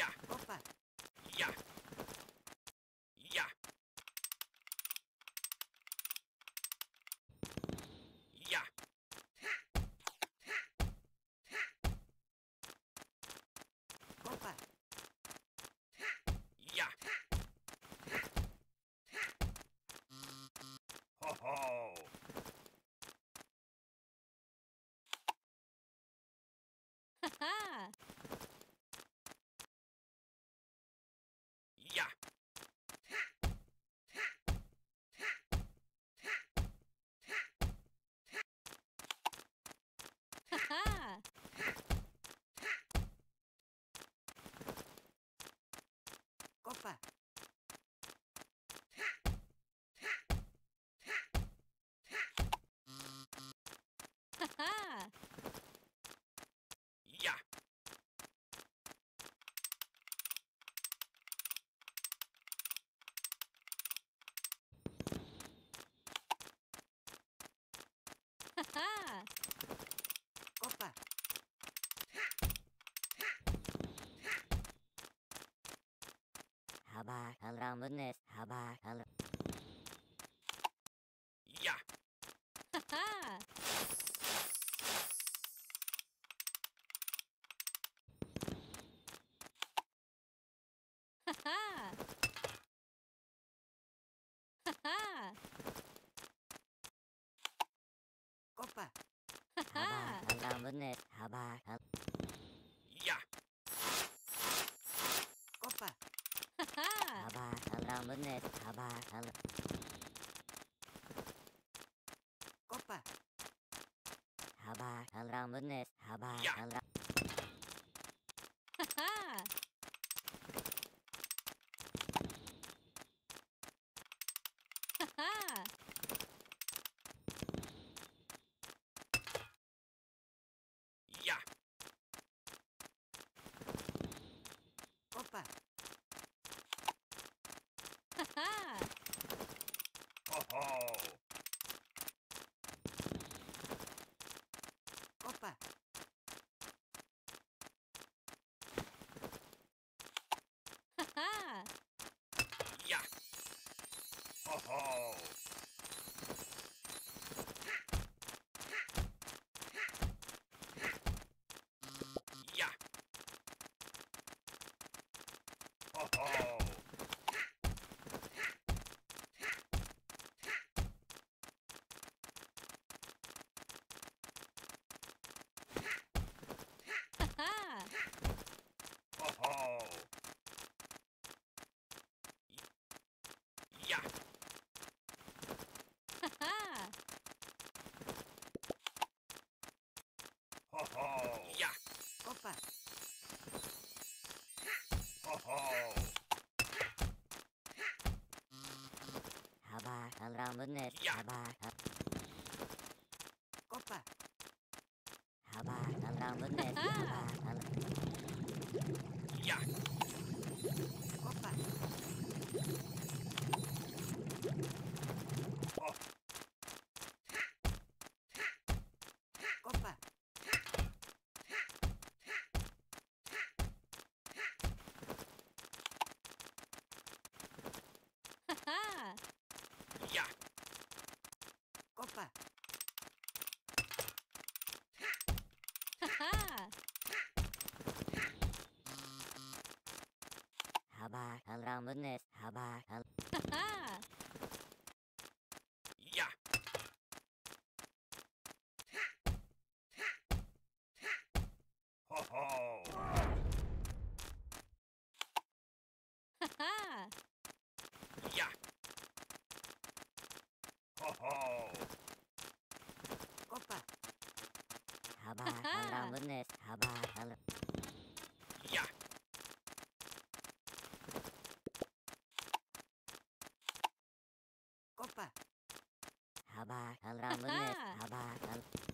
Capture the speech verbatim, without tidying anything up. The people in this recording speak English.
Yeah. Opa. Yeah. Yeah. Yeah. Opa. Yeah. Ho ho. Ha Yeah. ha. Opa. Ha Yeah. ha. Opa. Haba kalramunes. Haba kal. Yeah. Ha ha. Ha Opa. ha. Haba kalramunes. Haba kal. Yeah. Opa. Ha Haba kalramunes. Haba kal. Opa. Haba kalramunes. Haba Yeah. kalra. ha. Ha Yeah. Opa. ha. Ho ho. Opa. Ha Yeah. Ho ho. Yeah. Ho ho. ha. Ho ho. Yeah. Ha Ho ho. Yeah. Opa. Ho ho. Haba kalramunes. Yeah. Haba kal. Opa. Haba Ha kalramunes. ha. Haba kal. Yeah. Opa. Ho. Opa. Ha Yeah. Opa. ha. Haba kalramunes. Haba kal. Ha Yeah. Ho ho. ha. Yeah. Ho ho. Opa. Haba kalramunes. Haba kal. Yeah. Opa. Haba kalramunes. Haba kal.